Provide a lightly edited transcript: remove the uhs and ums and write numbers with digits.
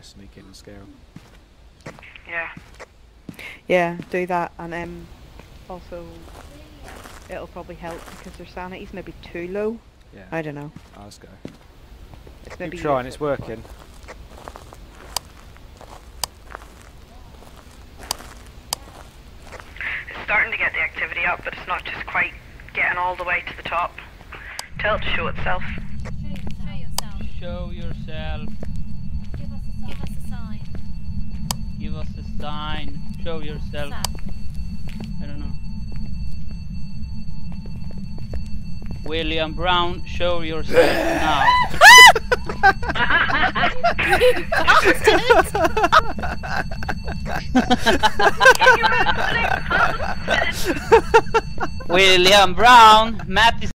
sneak in and scare him. Yeah. Yeah, do that, and also it'll probably help because their sanity's maybe too low. Yeah. I don't know. Oh, let's go. It's Keep maybe trying, it's useful. working. It's starting to get the activity up, but it's not just quite getting all the way to the top. Tell it to show itself. Show yourself. Give us a sign. Give us a sign. Show yourself. What's that? I don't know. William Brown, show yourself now. You bastard! William Brown, Matt is